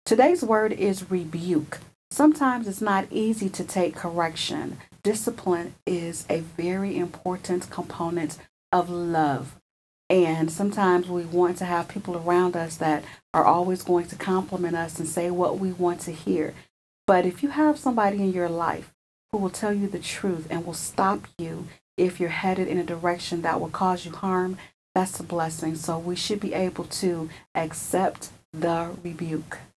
Today's word is rebuke. Sometimes it's not easy to take correction. Discipline is a very important component of love. And sometimes we want to have people around us that are always going to compliment us and say what we want to hear. But if you have somebody in your life who will tell you the truth and will stop you if you're headed in a direction that will cause you harm, that's a blessing. So we should be able to accept the rebuke.